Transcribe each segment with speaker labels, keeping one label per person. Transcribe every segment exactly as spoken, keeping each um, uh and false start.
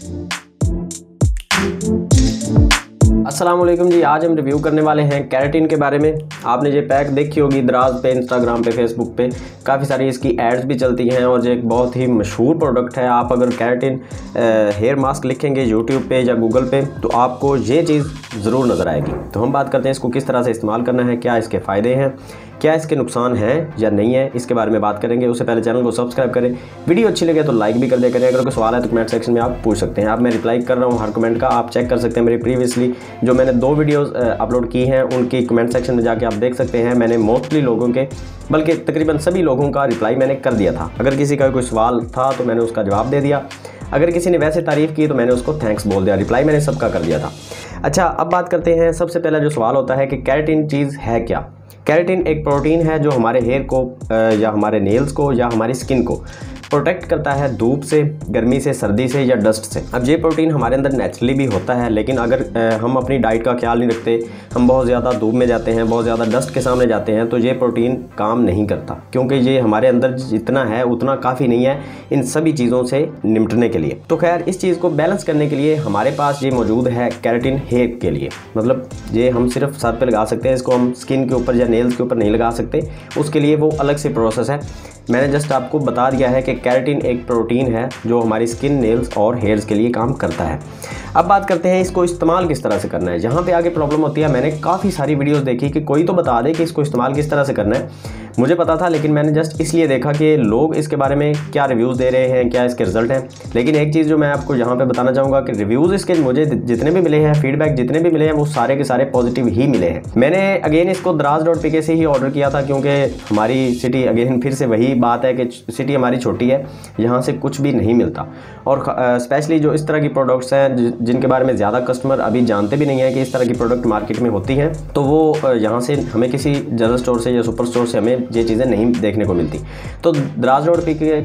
Speaker 1: अस्सलाम वालेकुम जी। आज हम रिव्यू करने वाले हैं केराटिन के बारे में। आपने ये पैक देखी होगी दराज पे, इंस्टाग्राम पे, फेसबुक पे काफ़ी सारी इसकी एड्स भी चलती हैं और ये एक बहुत ही मशहूर प्रोडक्ट है। आप अगर केराटिन हेयर मास्क लिखेंगे यूट्यूब पे या गूगल पे तो आपको ये चीज़ ज़रूर नज़र आएगी। तो हम बात करते हैं इसको किस तरह से इस्तेमाल करना है, क्या इसके फ़ायदे हैं, क्या इसके नुकसान हैं या नहीं है, इसके बारे में बात करेंगे। उससे पहले चैनल को सब्सक्राइब करें, वीडियो अच्छी लगे तो लाइक भी कर दिया करें। अगर कोई सवाल है तो कमेंट सेक्शन में आप पूछ सकते हैं। आप मैं रिप्लाई कर रहा हूँ हर कमेंट का, आप चेक कर सकते हैं। मेरी प्रीवियसली जो मैंने दो वीडियोस अपलोड की हैं उनकी कमेंट सेक्शन में जाके आप देख सकते हैं। मैंने मोस्टली लोगों के, बल्कि तकरीबन सभी लोगों का रिप्लाई मैंने कर दिया था। अगर किसी का कोई सवाल था तो मैंने उसका जवाब दे दिया, अगर किसी ने वैसे तारीफ़ की तो मैंने उसको थैंक्स बोल दिया। रिप्लाई मैंने सबका कर दिया था। अच्छा, अब बात करते हैं। सबसे पहला जो सवाल होता है कि केराटिन चीज़ है क्या। केराटिन एक प्रोटीन है जो हमारे हेयर को या हमारे नेल्स को या हमारी स्किन को प्रोटेक्ट करता है धूप से, गर्मी से, सर्दी से या डस्ट से। अब ये प्रोटीन हमारे अंदर नेचुरली भी होता है, लेकिन अगर हम अपनी डाइट का ख्याल नहीं रखते, हम बहुत ज़्यादा धूप में जाते हैं, बहुत ज़्यादा डस्ट के सामने जाते हैं, तो ये प्रोटीन काम नहीं करता, क्योंकि ये हमारे अंदर जितना है उतना काफ़ी नहीं है इन सभी चीज़ों से निपटने के लिए। तो खैर, इस चीज़ को बैलेंस करने के लिए हमारे पास ये मौजूद है केराटिन हेयर के लिए। मतलब ये हम सिर्फ सर पे लगा सकते हैं, इसको हम स्किन के ऊपर या नेल्स के ऊपर नहीं लगा सकते, उसके लिए वो अलग से प्रोसेस है। मैंने जस्ट आपको बता दिया है कि केराटिन एक प्रोटीन है जो हमारी स्किन, नेल्स और हेयर्स के लिए काम करता है। अब बात करते हैं इसको इस्तेमाल किस तरह से करना है। यहाँ पे आगे प्रॉब्लम होती है। मैंने काफ़ी सारी वीडियोस देखी कि कोई तो बता दे कि इसको इस्तेमाल किस तरह से करना है। मुझे पता था, लेकिन मैंने जस्ट इसलिए देखा कि लोग इसके बारे में क्या रिव्यूज़ दे रहे हैं, क्या इसके रिजल्ट हैं। लेकिन एक चीज़ जो मैं आपको यहाँ पे बताना चाहूँगा कि रिव्यूज़ इसके मुझे जितने भी मिले हैं, फीडबैक जितने भी मिले हैं, वो सारे के सारे पॉजिटिव ही मिले हैं। मैंने अगेन इसको दराज डॉट पी के से ही ऑर्डर किया था, क्योंकि हमारी सिटी, अगेन फिर से वही बात है कि सिटी हमारी छोटी है, यहाँ से कुछ भी नहीं मिलता। और स्पेशली जो इस तरह की प्रोडक्ट्स हैं जिनके बारे में ज़्यादा कस्टमर अभी जानते भी नहीं है कि इस तरह की प्रोडक्ट मार्केट में होती हैं, तो वो यहाँ से हमें किसी जनरल स्टोर से या सुपर स्टोर से हमें ये चीज़ें नहीं देखने को मिलती। तो दराज डॉट पी के,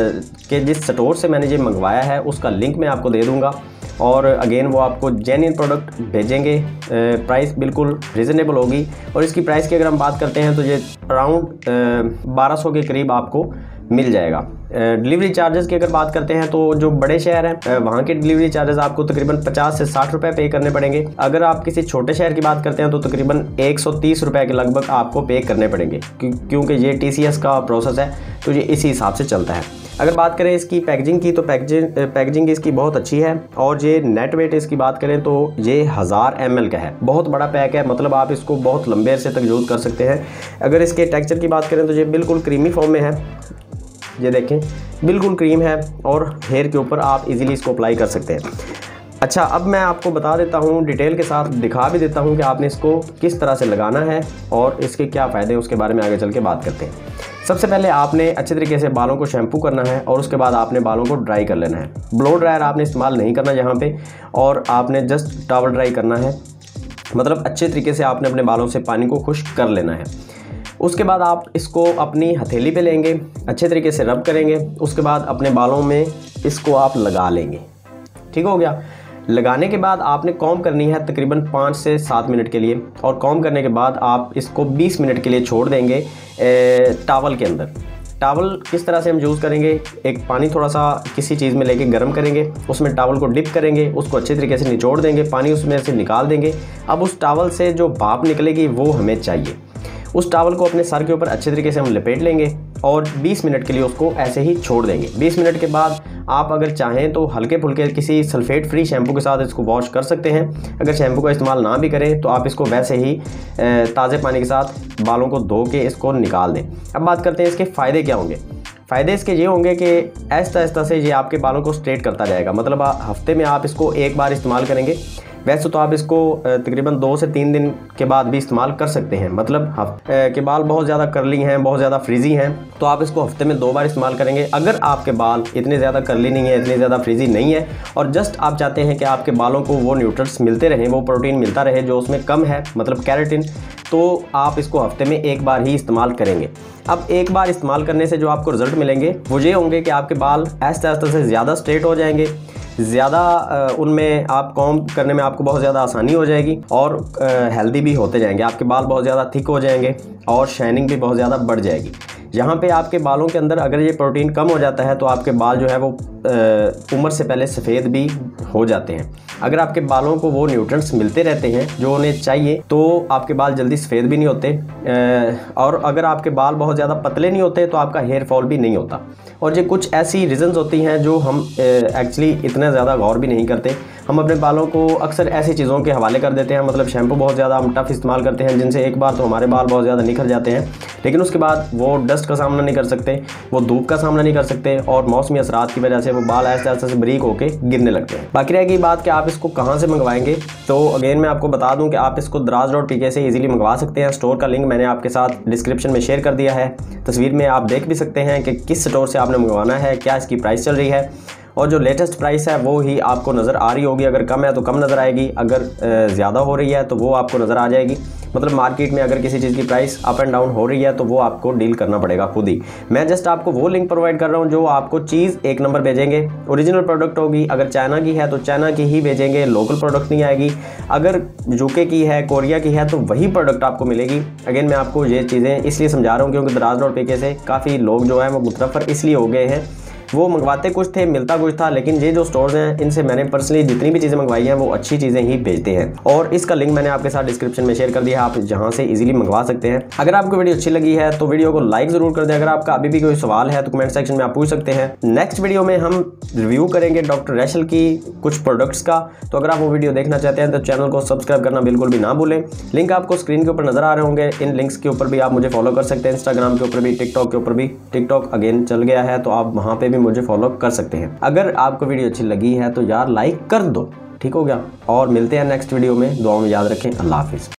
Speaker 1: के जिस स्टोर से मैंने ये मंगवाया है उसका लिंक मैं आपको दे दूँगा, और अगेन वो आपको जेन्युइन प्रोडक्ट भेजेंगे। प्राइस बिल्कुल रिजनेबल होगी, और इसकी प्राइस की अगर हम बात करते हैं तो ये अराउंड बारह सौ के करीब आपको मिल जाएगा। डिलीवरी चार्जेस की अगर बात करते हैं तो जो बड़े शहर हैं वहाँ के डिलीवरी चार्जेस आपको तकरीबन पचास से साठ रुपए पे करने पड़ेंगे। अगर आप किसी छोटे शहर की बात करते हैं तो तकरीबन एक सौ तीस रुपए के लगभग आपको पे करने पड़ेंगे, क्योंकि ये टी सी एस का प्रोसेस है, तो ये इसी हिसाब से चलता है। अगर बात करें इसकी पैकेजिंग की तो पैकेजिंग पैकेजिंग इसकी बहुत अच्छी है, और ये नेट वेट इसकी बात करें तो ये हज़ार एम एल का है। बहुत बड़ा पैक है, मतलब आप इसको बहुत लंबे अरसे तक यूज़ कर सकते हैं। अगर इसके टेक्सचर की बात करें तो ये बिल्कुल क्रीमी फॉर्म में है। ये देखें, बिल्कुल क्रीम है, और हेयर के ऊपर आप इजीली इसको अप्लाई कर सकते हैं। अच्छा, अब मैं आपको बता देता हूँ, डिटेल के साथ दिखा भी देता हूँ कि आपने इसको किस तरह से लगाना है और इसके क्या फ़ायदे हैं, उसके बारे में आगे चल के बात करते हैं। सबसे पहले आपने अच्छे तरीके से बालों को शैम्पू करना है, और उसके बाद आपने बालों को ड्राई कर लेना है। ब्लो ड्रायर आपने इस्तेमाल नहीं करना यहाँ पे, और आपने जस्ट टॉवल ड्राई करना है। मतलब अच्छे तरीके से आपने अपने बालों से पानी को खुश्क कर लेना है। उसके बाद आप इसको अपनी हथेली पे लेंगे, अच्छे तरीके से रब करेंगे। उसके बाद अपने बालों में इसको आप लगा लेंगे। ठीक हो गया। लगाने के बाद आपने कॉम्ब करनी है तकरीबन पाँच से सात मिनट के लिए, और कॉम्ब करने के बाद आप इसको बीस मिनट के लिए छोड़ देंगे टॉवल के अंदर। टॉवल किस तरह से हम यूज़ करेंगे, एक पानी थोड़ा सा किसी चीज़ में लेके गर्म करेंगे, उसमें टॉवल को डिप करेंगे, उसको अच्छे तरीके से निचोड़ देंगे, पानी उसमें से निकाल देंगे। अब उस टॉवल से जो भाप निकलेगी वो हमें चाहिए। उस टॉवल को अपने सर के ऊपर अच्छे तरीके से हम लपेट लेंगे और बीस मिनट के लिए उसको ऐसे ही छोड़ देंगे। बीस मिनट के बाद आप अगर चाहें तो हल्के फुल्के किसी सल्फेट फ्री शैम्पू के साथ इसको वॉश कर सकते हैं। अगर शैम्पू का इस्तेमाल ना भी करें तो आप इसको वैसे ही ताज़े पानी के साथ बालों को धो के इसको निकाल दें। अब बात करते हैं इसके फ़ायदे क्या होंगे। फ़ायदे इसके ये होंगे कि आहिस्ता आहिस्ता से ये आपके बालों को स्ट्रेट करता जाएगा। मतलब हफ्ते में आप इसको एक बार इस्तेमाल करेंगे। वैसे तो आप इसको तकरीबन दो से तीन दिन के बाद भी इस्तेमाल कर सकते हैं। मतलब हफ्ते के बाल बहुत ज़्यादा कर्ली हैं, बहुत ज़्यादा फ्रीजी हैं, तो आप इसको हफ्ते में दो बार इस्तेमाल करेंगे। अगर आपके बाल इतने ज़्यादा कर्ली नहीं है, इतने ज़्यादा फ्रीजी नहीं है, और जस्ट आप चाहते हैं कि आपके बालों को वो न्यूट्रिएंट्स मिलते रहें, वो प्रोटीन मिलता रहे जो उसमें कम है, मतलब केराटिन, तो आप इसको हफ्ते में एक बार ही इस्तेमाल करेंगे। अब एक बार इस्तेमाल करने से जो आपको रिजल्ट मिलेंगे वो ये होंगे कि आपके बाल आहिस्ता आहिस्ता से ज़्यादा स्ट्रेट हो जाएंगे, ज़्यादा उनमें आप कॉम्ब करने में आपको बहुत ज़्यादा आसानी हो जाएगी, और हेल्दी भी होते जाएंगे। आपके बाल बहुत ज़्यादा थिक हो जाएंगे और शाइनिंग भी बहुत ज़्यादा बढ़ जाएगी। यहाँ पे आपके बालों के अंदर अगर ये प्रोटीन कम हो जाता है तो आपके बाल जो है वो उम्र से पहले सफ़ेद भी हो जाते हैं। अगर आपके बालों को वो न्यूट्रिएंट्स मिलते रहते हैं जो उन्हें चाहिए तो आपके बाल जल्दी सफ़ेद भी नहीं होते, और अगर आपके बाल बहुत ज़्यादा पतले नहीं होते तो आपका हेयर फॉल भी नहीं होता। और ये कुछ ऐसी रीज़न्स होती हैं जो हम एक्चुअली इतना ज़्यादा गौर भी नहीं करते। हम अपने बालों को अक्सर ऐसी चीज़ों के हवाले कर देते हैं, मतलब शैम्पू बहुत ज़्यादा हम टफ इस्तेमाल करते हैं जिनसे एक बार तो हमारे बाल बहुत ज़्यादा निखर जाते हैं, लेकिन उसके बाद वो डस्ट का सामना नहीं कर सकते, वो धूप का सामना नहीं कर सकते और मौसमी असरात की वजह से वो बाल ऐसे ऐसे से बारीक होकर गिरने लगते हैं। बाकी रहेगी बात कि आप इसको कहाँ से मंगवाएंगे, तो अगेन मैं आपको बता दूं कि आप इसको दराज डॉट पी के से इजीली मंगवा सकते हैं। स्टोर का लिंक मैंने आपके साथ डिस्क्रिप्शन में शेयर कर दिया है। तस्वीर में आप देख भी सकते हैं कि किस स्टोर से आपने मंगवाना है, क्या इसकी प्राइस चल रही है, और जो लेटेस्ट प्राइस है वो ही आपको नज़र आ रही होगी। अगर कम है तो कम नज़र आएगी, अगर ज़्यादा हो रही है तो वो आपको नज़र आ जाएगी। मतलब मार्केट में अगर किसी चीज़ की प्राइस अप एंड डाउन हो रही है तो वो आपको डील करना पड़ेगा खुद ही। मैं जस्ट आपको वो लिंक प्रोवाइड कर रहा हूँ जो आपको चीज़ एक नंबर भेजेंगे। ओरिजिनल प्रोडक्ट होगी, अगर चाइना की है तो चाइना की ही भेजेंगे, लोकल प्रोडक्ट नहीं आएगी। अगर यूके की है, कोरिया की है तो वही प्रोडक्ट आपको मिलेगी। अगेन मैं आपको ये चीज़ें इसलिए समझा रहा हूँ क्योंकि दराज डॉट पी के से काफ़ी लोग जो है वो मुतरफ़र इसलिए हो गए हैं, वो मंगवाते कुछ थे मिलता कुछ था, लेकिन ये जो स्टोर्स हैं इनसे मैंने पर्सनली जितनी भी चीज़ें मंगवाई हैं वो अच्छी चीज़ें ही भेजते हैं, और इसका लिंक मैंने आपके साथ डिस्क्रिप्शन में शेयर कर दिया है, आप जहां से इजीली मंगवा सकते हैं। अगर आपको वीडियो अच्छी लगी है तो वीडियो को लाइक ज़रूर कर दें। अगर आपका अभी भी कोई सवाल है तो कमेंट सेक्शन में आप पूछ सकते हैं। नेक्स्ट वीडियो में हम रिव्यू करेंगे डॉक्टर रैशल की कुछ प्रोडक्ट्स का, तो अगर आप वो वीडियो देखना चाहते हैं तो चैनल को सब्सक्राइब करना बिल्कुल भी ना भूलें। लिंक आपको स्क्रीन के ऊपर नजर आ रहे होंगे, इन लिंक्स के ऊपर भी आप मुझे फॉलो कर सकते हैं, इंस्टाग्राम के ऊपर भी, टिकटॉक के ऊपर भी। टिकटॉक अगेन चल गया है तो आप वहाँ पे भी मुझे फॉलो कर सकते हैं। अगर आपको वीडियो अच्छी लगी है तो यार लाइक कर दो, ठीक हो गया। और मिलते हैं नेक्स्ट वीडियो में, दुआओं में याद रखें। अल्लाह हाफिज़।